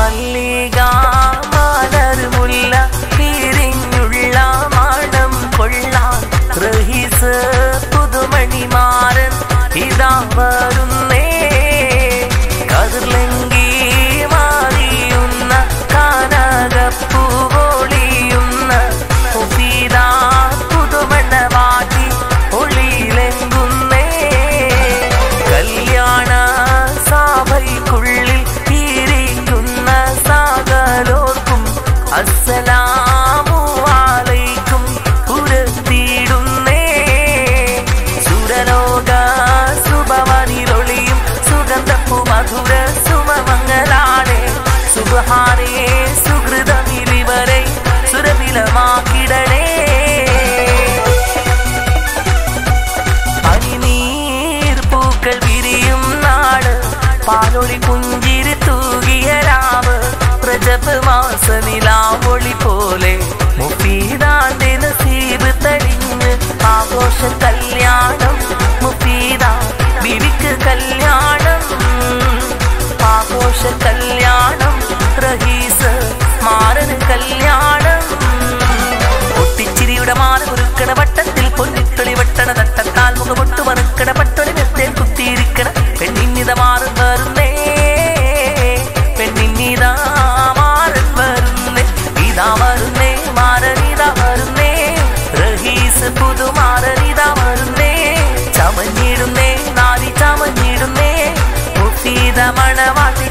മല്ലിക മലർമുല്ല പിരിഞ്ഞുള്ള മണം കൊള്ളാൻ റഹീസ് പുതുമണിമാരൻ ഇതാ വരുന്നേ. കതിർലങ്കി മാറിയുന്ന കനകപ്പൂ പൊളിയുന്ന മുഫീദാ പുതുമണവാട്ടി ഒളിയിലെങ്കുന്നേ. കല്യാണ സഭയ്ക്കുള്ളിൽ ഇരിക്കുന്ന സകലോർക്കും അസ്സലാമു അലൈക്കും പുരത്തിയിടുന്നേ. സുരലോക സുഭവനിലൊളിയും സുഗന്ധപ്പു മധുര സുമമംഗലാണേ. സുബ്ഹാനേ സുഹൃതമിലിവരെ സുരഭിലമാക്കിടണേ. പനിനീർ പൂക്കൾ വിരിയും നാട് പാലൊളി പുഞ്ചിരി തൂകിയ രാവ് റജബ് മാസനിലാവൊളി പോലെ മുഫീദാന്റെ നസീബ് തടിഞ്ഞ് ആഘോഷ കല്യാണം. മുഫീദ ബിവിക്ക് കല്യാണം ആഘോഷ കല്യാണം. റഹീസ് മാരന് കല്യാണം. പൊട്ടിച്ചിരിയുടെ മാല കുറുക്കണ വട്ടത്തിൽ പൊന്നിത്തൊളി വട്ടണ തട്ടത്താൽ മുഖപൊട്ടു മറുക്കണ പട്ടൊളി മെത്തേൽ കുത്തിയിരിക്കണ പെണ്ണിന്നിത മാറും വരുന്നേ. പെണ്ണിന്നിതാ മാറൻ വരുന്നേ. ഇതാ വരുന്നേ മാരനിതാ വരുന്നേ. റഹീസ് പുതുമാരനിതാ വരുന്നേ. ചമഞ്ഞിടുന്നേ നാരി ചമഞ്ഞിടുന്നേ. മുഫീദ മണവാട്ടി